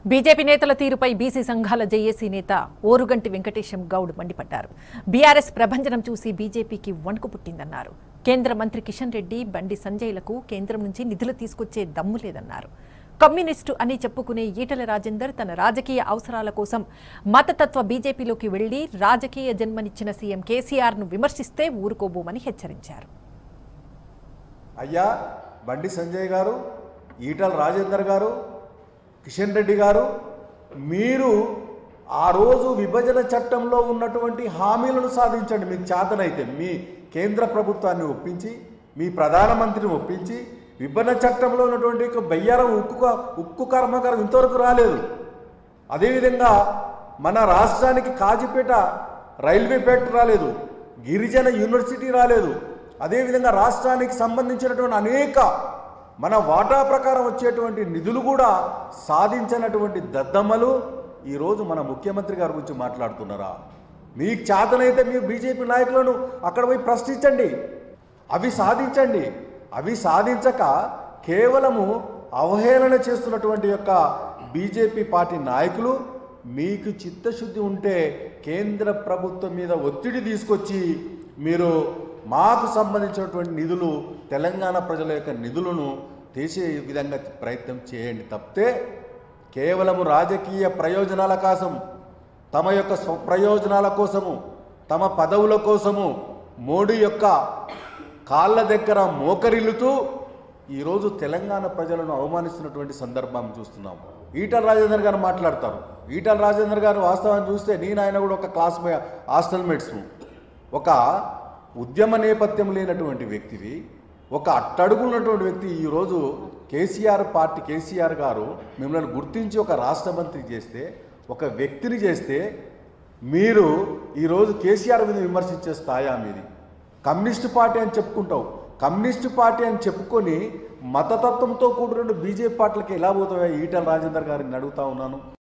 BJP నేతల తీరుపై BC సంఘాల జేఏసీ నేత ఓరుగంటి వెంకటేశం గౌడ్ మండిపడ్డారు. బీఆర్ఎస్ ప్రభంజనం చూసి బీజేపీకి వణుకు పుట్టిందన్నారు. కేంద్ర మంత్రి కిషన్ రెడ్డి, బండి సంజయ్లకు కేంద్రం నుంచి నిధులు తీసుకొచ్చే దమ్ము లేదన్నారు. కమ్యూనిస్టు అని చెప్పుకునే ఈటెల రాజేందర్ తన రాజకీయ అవసరాల కోసం మతతత్వ బీజేపీలోకి వెళ్లి రాజకీయ జన్మనిచ్చిన సీఎం కేసీఆర్ను విమర్శిస్తే ఊరుకోబోమని హెచ్చరించారు. అయ్యా బండి సంజయ్ గారు, ఈటెల రాజేందర్ గారు, కిషన్ రెడ్డి గారు, మీరు ఆ రోజు విభజన చట్టంలో ఉన్నటువంటి హామీలను సాధించండి. మీకు చేతనైతే మీ కేంద్ర ప్రభుత్వాన్ని ఒప్పించి, మీ ప్రధానమంత్రిని ఒప్పించి, విభజన చట్టంలో ఉన్నటువంటి బయ్యారం ఉక్కు కర్మాగారం ఇంతవరకు రాలేదు. అదేవిధంగా మన రాష్ట్రానికి కాజీపేట రైల్వే ఫ్యాక్టరీ రాలేదు, గిరిజన యూనివర్సిటీ రాలేదు. అదేవిధంగా రాష్ట్రానికి సంబంధించినటువంటి అనేక మన వాటా ప్రకారం వచ్చేటువంటి నిధులు కూడా సాధించినటువంటి దద్దమ్మలు ఈరోజు మన ముఖ్యమంత్రి గారి గురించి మాట్లాడుతున్నారా? మీకు చేతనైతే మీరు బీజేపీ నాయకులను అక్కడ పోయి ప్రశ్నించండి, అవి సాధించండి. అవి సాధించక కేవలము అవహేళన చేస్తున్నటువంటి యొక్క బీజేపీ పార్టీ నాయకులు, మీకు చిత్తశుద్ధి ఉంటే కేంద్ర ప్రభుత్వం మీద ఒత్తిడి తీసుకొచ్చి మీరు మాకు సంబంధించినటువంటి నిధులు, తెలంగాణ ప్రజల యొక్క నిధులను తీసే విధంగా ప్రయత్నం చేయండి. తప్పితే కేవలము రాజకీయ ప్రయోజనాల కోసం, తమ యొక్క స్వప్రయోజనాల కోసము, తమ పదవుల కోసము మోడీ యొక్క కాళ్ళ దగ్గర మోకరిల్లుతూ ఈరోజు తెలంగాణ ప్రజలను అవమానిస్తున్నటువంటి సందర్భం చూస్తున్నాం. ఈటెల రాజేందర్ గారు మాట్లాడతారు. ఈటెల రాజేందర్ గారు వాస్తవాన్ని చూస్తే నేను ఆయన కూడా ఒక క్లాస్ హాస్టల్ మేట్స్. ఒక ఉద్యమ నేపథ్యం లేనటువంటి వ్యక్తివి, ఒక అట్టడుగున్నటువంటి వ్యక్తి ఈరోజు కేసీఆర్ గారు మిమ్మల్ని గుర్తించి ఒక రాష్ట్ర మంత్రి చేస్తే, ఒక వ్యక్తిని చేస్తే, మీరు ఈరోజు కేసీఆర్ మీద విమర్శించే స్థాయా మీది? కమ్యూనిస్టు పార్టీ అని చెప్పుకుంటావు. కమ్యూనిస్టు పార్టీ అని చెప్పుకొని మతతత్వంతో కూడిన బీజేపీ పార్టీలకి ఎలా పోతావా? ఈటెల రాజేందర్ గారిని అడుగుతా ఉన్నాను.